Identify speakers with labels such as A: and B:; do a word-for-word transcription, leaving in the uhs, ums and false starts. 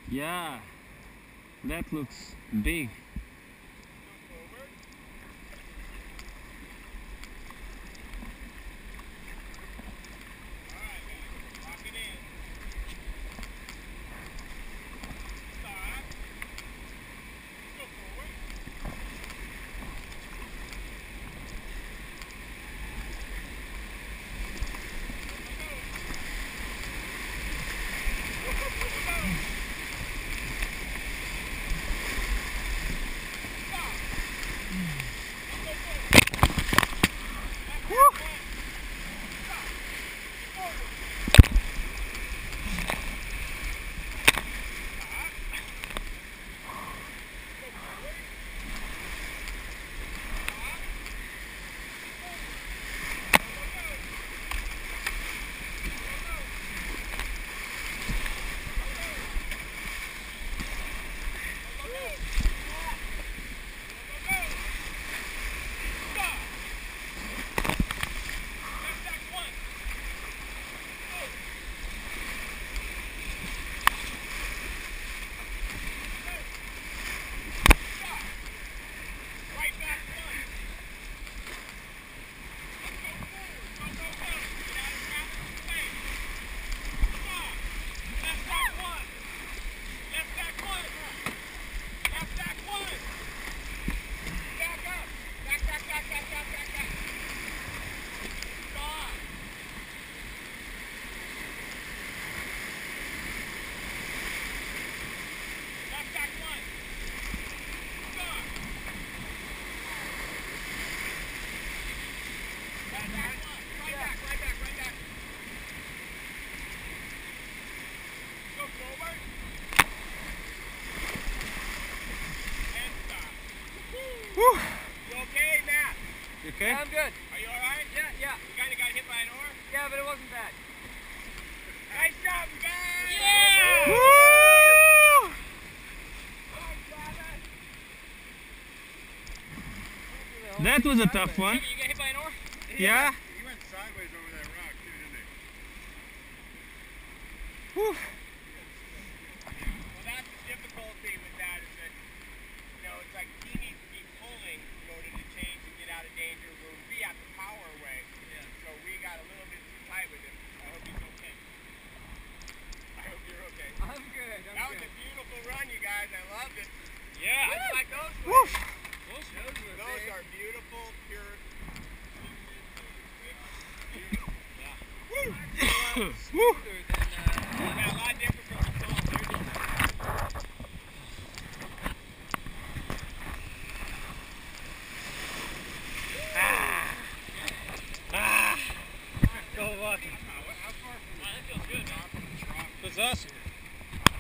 A: Yeah, that looks big. Okay?
B: Yeah, I'm good.
C: Are you alright?
B: Yeah, yeah.
C: You kinda got hit by an oar?
B: Yeah, but it wasn't bad.
C: Nice job, guys!
B: Yeah!
A: Woo! That was a tough one.
C: You got hit by an oar?
A: Yeah?
D: He went sideways over that rock too, didn't he?
A: Whew.
C: Well, that's the difficulty with that is that, you know, it's like he needs to be pulling in order to change and get out of danger where we have to power away. Yeah. So we got a little bit too tight with him. I hope he's okay. I hope you're okay.
B: I'm good. I'm
C: that
B: good.
C: was a beautiful run, you guys. I loved it.
B: Yeah.
C: I like those
A: Woo!
C: ones.
B: Those, those, were
C: Those
B: big.
C: are beautiful, pure.
B: Yeah.
A: Woo!